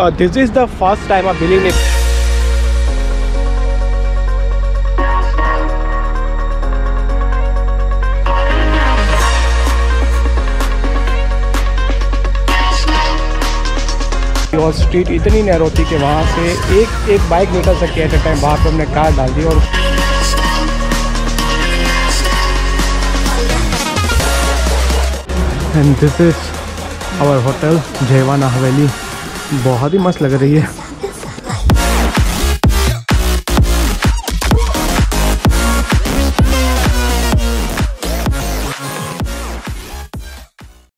This is the first time I believe it. और street इतनी narrow थी कि वहाँ से एक बाइक निकल सकती है एट अ टाइम। वहाँ पे हमने कार डाल दी और and this is our hotel Jaiwana Haveli. बहुत ही मस्त लग रही है।